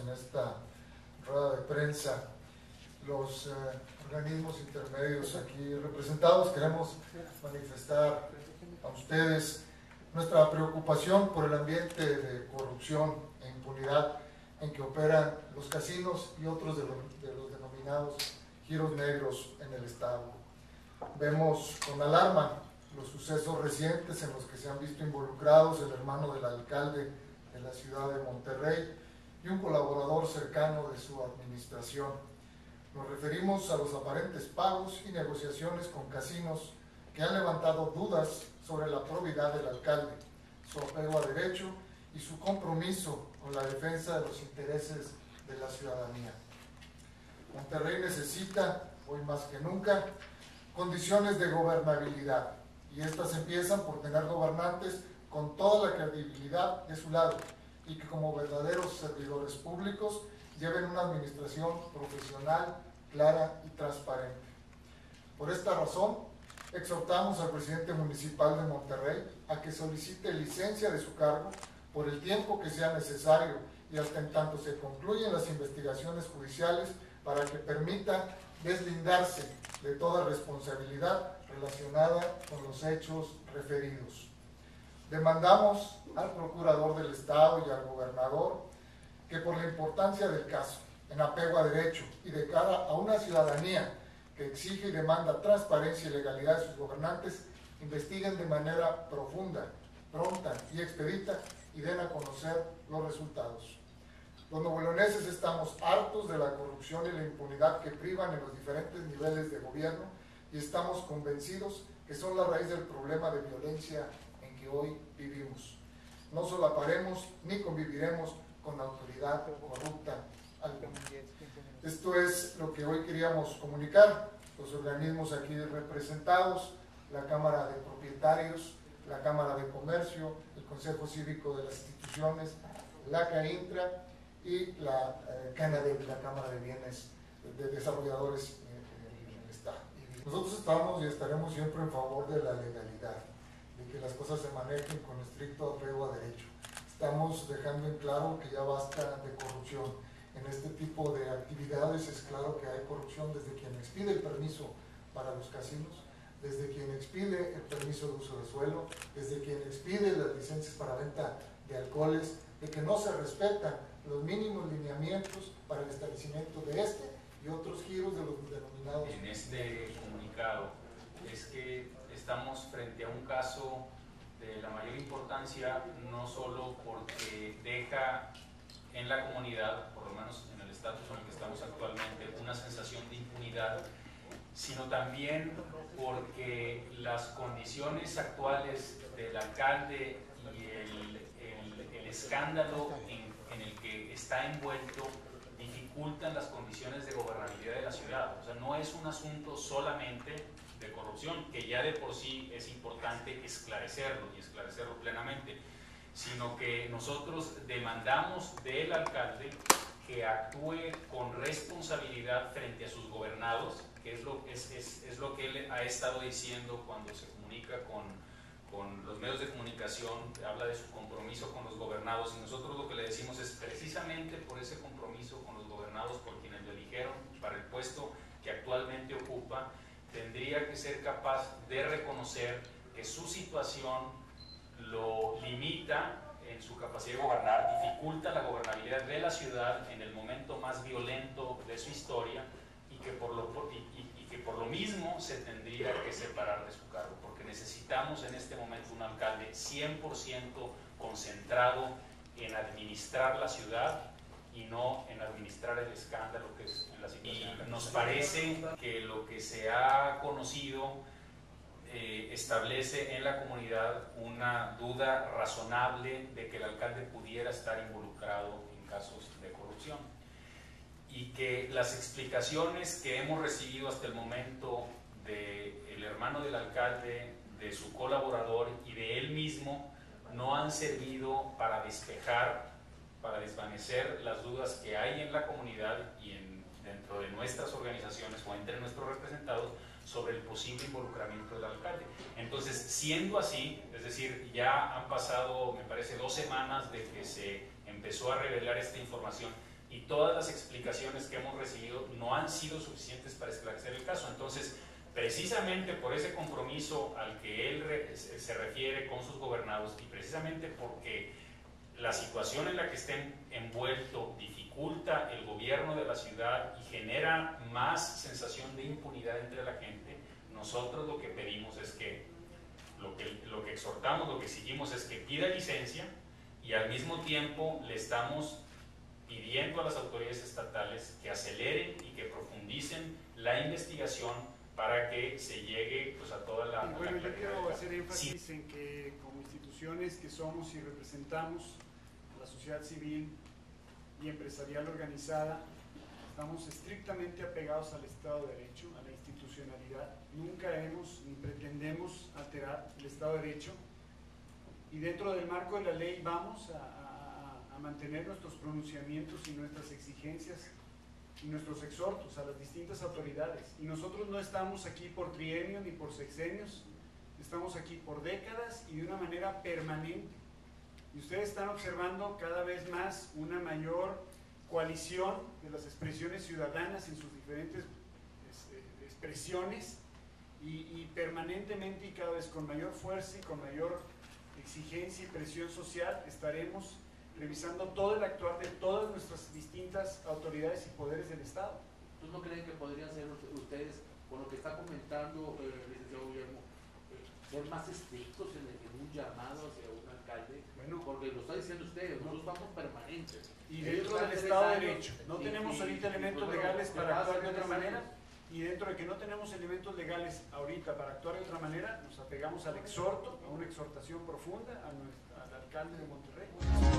esta rueda de prensa. Los organismos intermedios aquí representados queremos manifestar a ustedes nuestra preocupación por el ambiente de corrupción e impunidad en que operan los casinos y otros de los denominados giros negros en el estado. Vemos con alarma los sucesos recientes en los que se han visto involucrados el hermano del alcalde de la ciudad de Monterrey y un colaborador cercano de su administración. Nos referimos a los aparentes pagos y negociaciones con casinos que han levantado dudas sobre la probidad del alcalde, su apego a derecho y su compromiso con la defensa de los intereses de la ciudadanía. Monterrey necesita, hoy más que nunca, condiciones de gobernabilidad, y estas empiezan por tener gobernantes con toda la credibilidad de su lado y que como verdaderos servidores públicos lleven una administración profesional, clara y transparente. Por esta razón, exhortamos al presidente municipal de Monterrey a que solicite licencia de su cargo por el tiempo que sea necesario y hasta en tanto se concluyen las investigaciones judiciales para que permita deslindarse de toda responsabilidad relacionada con los hechos referidos. Demandamos al procurador del Estado y al gobernador que por la importancia del caso, en apego a derecho y de cara a una ciudadanía que exige y demanda transparencia y legalidad de sus gobernantes, investiguen de manera profunda, pronta y expedita y den a conocer los resultados. Los nuevoleoneses estamos hartos de la corrupción y la impunidad que privan en los diferentes niveles de gobierno y estamos convencidos que son la raíz del problema de violencia en que hoy vivimos. No solaparemos ni conviviremos con la autoridad corrupta alguna. Esto es lo que hoy queríamos comunicar. Los organismos aquí representados, la Cámara de Propietarios, la Cámara de Comercio, el Consejo Cívico de las Instituciones, la CAINTRA y la CANADEP, la Cámara de Bienes de Desarrolladores en el Estado. Nosotros estamos y estaremos siempre en favor de la legalidad, de que las cosas se manejen con estricto apego a derecho. Estamos dejando en claro que ya basta de corrupción. En este tipo de actividades es claro que hay corrupción desde quien expide el permiso para los casinos, desde quien expide el permiso de uso de suelo, desde quien expide las licencias para venta de alcoholes, de que no se respetan los mínimos lineamientos para el establecimiento de este y otros giros de los denominados. En este comunicado es que estamos frente a un caso de la mayor importancia, no solo porque deja en la comunidad, por lo menos en el estatus en el que estamos actualmente, una sensación de impunidad, sino también porque las condiciones actuales del alcalde y el escándalo en el que está envuelto dificultan las condiciones de gobernabilidad de la ciudad. O sea, no es un asunto solamente de corrupción, que ya de por sí es importante esclarecerlo y esclarecerlo plenamente, sino que nosotros demandamos del alcalde que actúe con responsabilidad frente a sus gobernados, que es lo que él ha estado diciendo cuando se comunica con los medios de comunicación, habla de su compromiso con los gobernados, y nosotros lo que le decimos es precisamente por ese compromiso con los gobernados, por quienes lo eligieron para el puesto que actualmente ocupa, tendría que ser capaz de reconocer que su situación lo limita en su capacidad de gobernar, dificulta la gobernabilidad de la ciudad en el momento más violento de su historia y que por lo mismo se tendría que separar de su cargo, porque necesitamos en este momento un alcalde 100% concentrado en administrar la ciudad y no en administrar el escándalo que es en la situación. Y nos parece que lo que se ha conocido establece en la comunidad una duda razonable de que el alcalde pudiera estar involucrado en casos de corrupción, y que las explicaciones que hemos recibido hasta el momento del hermano del alcalde, de su colaborador y de él mismo no han servido para despejar, para desvanecer las dudas que hay en la comunidad y dentro de nuestras organizaciones o entre nuestros representados sobre el posible involucramiento del alcalde. Entonces, siendo así, es decir, ya han pasado, me parece, 2 semanas de que se empezó a revelar esta información, y todas las explicaciones que hemos recibido no han sido suficientes para esclarecer el caso. Entonces, precisamente por ese compromiso al que él se refiere con sus gobernados y precisamente porque la situación en la que estén envuelto dificulta el gobierno de la ciudad y genera más sensación de impunidad entre la gente, nosotros lo que pedimos es que, lo que exhortamos, lo que exigimos es que pida licencia y al mismo tiempo le estamos pidiendo a las autoridades estatales que aceleren y que profundicen la investigación para que se llegue pues, a toda la... Bueno, yo quiero hacer énfasis en que como instituciones que somos y representamos a la sociedad civil y empresarial organizada, estamos estrictamente apegados al Estado de Derecho, a la institucionalidad. Nunca hemos ni pretendemos alterar el Estado de Derecho y dentro del marco de la ley vamos a mantener nuestros pronunciamientos y nuestras exigencias y nuestros exhortos a las distintas autoridades. Y nosotros no estamos aquí por trienio ni por sexenios, estamos aquí por décadas y de una manera permanente. Y ustedes están observando cada vez más una mayor coalición de las expresiones ciudadanas en sus diferentes expresiones y permanentemente y cada vez con mayor fuerza y con mayor exigencia y presión social estaremos revisando todo el actuar de todas nuestras distintas autoridades y poderes del Estado. ¿Ustedes no creen que podrían ser ustedes, con lo que está comentando el licenciado Guillermo, ser más estrictos en un llamado hacia un alcalde? Bueno, porque lo está diciendo usted, nosotros vamos permanentes. Y dentro del Estado de Derecho, no tenemos ahorita elementos legales para actuar de otra manera, y dentro de que no tenemos elementos legales ahorita para actuar de otra manera, nos apegamos al exhorto, a una exhortación profunda al alcalde de Monterrey.